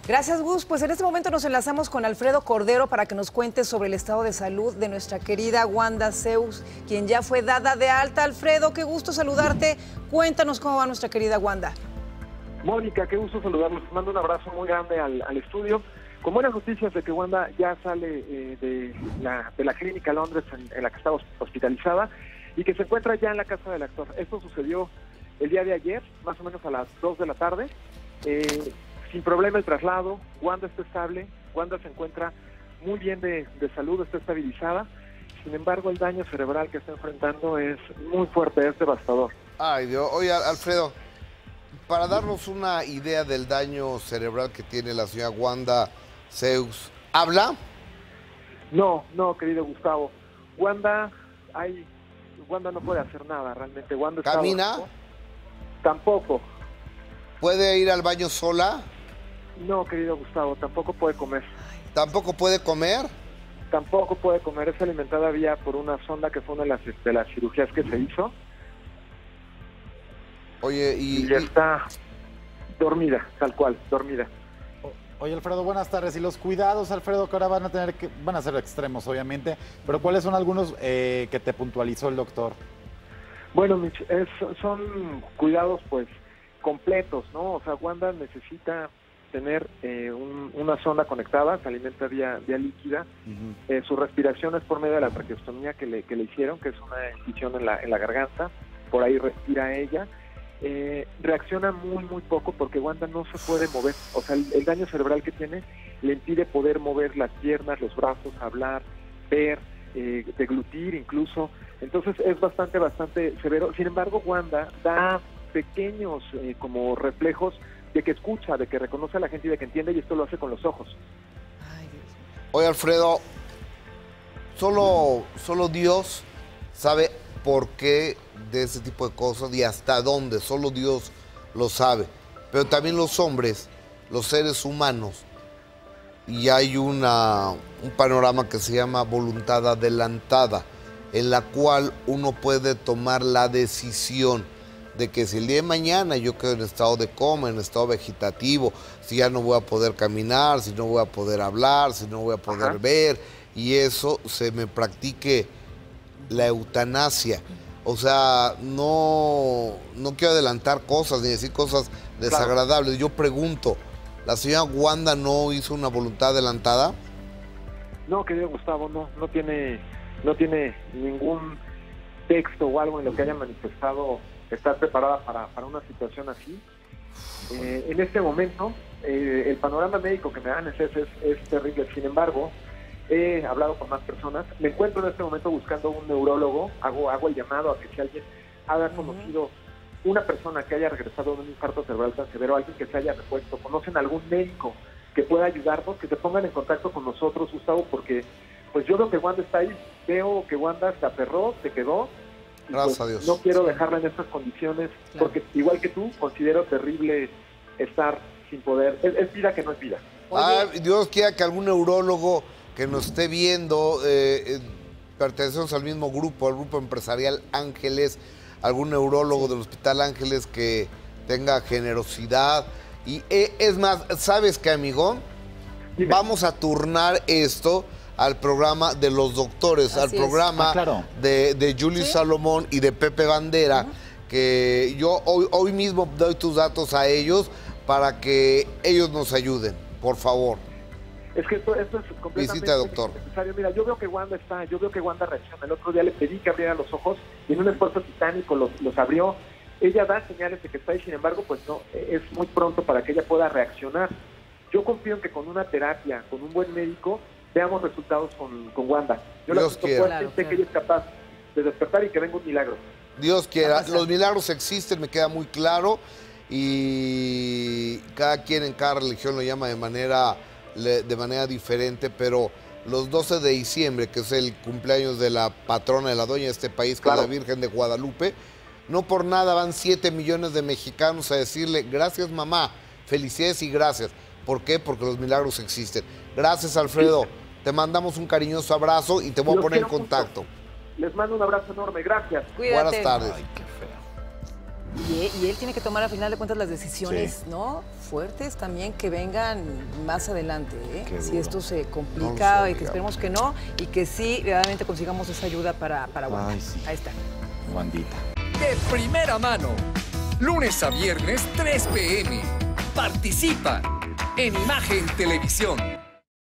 Gracias, Gus. Pues en este momento nos enlazamos con Alfredo Cordero para que nos cuente sobre el estado de salud de nuestra querida Wanda Zeus, quien ya fue dada de alta. Alfredo, qué gusto saludarte. Cuéntanos cómo va nuestra querida Wanda. Mónica, qué gusto saludarlos. Mando un abrazo muy grande al estudio. Con buenas noticias de que Wanda ya sale de la clínica Londres en la que estaba hospitalizada y que se encuentra ya en la casa del actor. Esto sucedió el día de ayer, más o menos a las 2 de la tarde. Sin problema el traslado, Wanda está estable, Wanda se encuentra muy bien de salud, está estabilizada. Sin embargo, el daño cerebral que está enfrentando es muy fuerte, es devastador. Ay, Dios. Oye, Alfredo, para darnos una idea del daño cerebral que tiene la señora Wanda Zeus, ¿habla? No, querido Gustavo. Wanda no puede hacer nada realmente. Wanda ¿Camina? Tampoco. ¿Puede ir al baño sola? No, querido Gustavo, tampoco puede comer. ¿Tampoco puede comer? Tampoco puede comer, es alimentada vía por una sonda que fue una de las cirugías que se hizo. Oye, y ya está dormida, tal cual, dormida. Oye, Alfredo, buenas tardes. Y los cuidados, Alfredo, que ahora van a ser extremos, obviamente, pero ¿cuáles son algunos que te puntualizó el doctor? Bueno, Mitch, son cuidados, pues, completos, ¿no? O sea, Wanda necesita tener una sonda conectada, se alimenta vía líquida. Su respiración es por medio de la traqueostomía que le hicieron, que es una incisión en la garganta, por ahí respira ella. Reacciona muy poco porque Wanda no se puede mover, o sea, el daño cerebral que tiene le impide poder mover las piernas, los brazos, hablar, ver, deglutir incluso. Entonces es bastante severo. Sin embargo, Wanda da pequeños como reflejos de que escucha, de que reconoce a la gente y de que entiende, y esto lo hace con los ojos. Ay, Dios. Oye, Alfredo, solo Dios sabe por qué de ese tipo de cosas y hasta dónde, solo Dios lo sabe. Pero también los hombres, los seres humanos, y hay un panorama que se llama voluntad adelantada, en la cual uno puede tomar la decisión de que si el día de mañana yo quedo en estado de coma, en estado vegetativo, si ya no voy a poder caminar, si no voy a poder hablar, si no voy a poder ver, y eso se me practique la eutanasia. O sea, no quiero adelantar cosas ni decir cosas desagradables. Claro. Yo pregunto, ¿la señora Wanda no hizo una voluntad adelantada? No, querido Gustavo, no tiene ningún texto o algo en lo que haya manifestado estar preparada para una situación así. En este momento, el panorama médico que me dan es terrible. Sin embargo, he hablado con más personas. Me encuentro en este momento buscando un neurólogo. Hago el llamado a que si alguien haya conocido una persona que haya regresado de un infarto cerebral tan severo, alguien que se haya repuesto, conocen algún médico que pueda ayudarnos, que se pongan en contacto con nosotros, Gustavo, porque pues yo veo que Wanda está ahí. Veo que Wanda se aferró, se quedó. Gracias pues, a Dios. No quiero dejarla en estas condiciones, porque igual que tú, considero terrible estar sin poder. Es vida que no es vida. Dios quiera que algún neurólogo que nos esté viendo, pertenecemos al mismo grupo, al grupo empresarial Ángeles, algún neurólogo del Hospital Ángeles que tenga generosidad. Y es más, ¿sabes qué, amigo? Dime. Vamos a turnar esto al programa de los doctores, al programa de Julie Salomón y de Pepe Bandera, que yo hoy mismo doy tus datos a ellos para que ellos nos ayuden, por favor. Es que esto es completamente visita, doctor. Necesario. Mira, yo veo que Wanda reacciona. El otro día le pedí que abriera los ojos y en un esfuerzo titánico los abrió. Ella da señales de que está ahí, sin embargo, pues no, es muy pronto para que ella pueda reaccionar. Yo confío en que con una terapia, con un buen médico, veamos resultados con Wanda. Yo Dios quiera. Sé que ella es capaz de despertar y que venga un milagro. Dios quiera. Los milagros existen, me queda muy claro, y cada quien en cada religión lo llama de manera diferente, pero los 12 de diciembre, que es el cumpleaños de la patrona de la dueña de este país, que es la Virgen de Guadalupe, no por nada van 7 millones de mexicanos a decirle gracias, mamá, felicidades y gracias. ¿Por qué? Porque los milagros existen. Gracias, Alfredo. Te mandamos un cariñoso abrazo y te voy a poner en contacto. Les mando un abrazo enorme. Gracias. Cuídate. Buenas tardes. Ay, qué feo. Y él tiene que tomar, al final de cuentas, las decisiones, ¿no? Fuertes también que vengan más adelante, ¿eh? Si esto se complica, y que esperemos que no, y que sí, realmente consigamos esa ayuda para Wanda. Ay, sí. Ahí está. Wandita. De primera mano, lunes a viernes, 3 p.m. Participa en Imagen Televisión.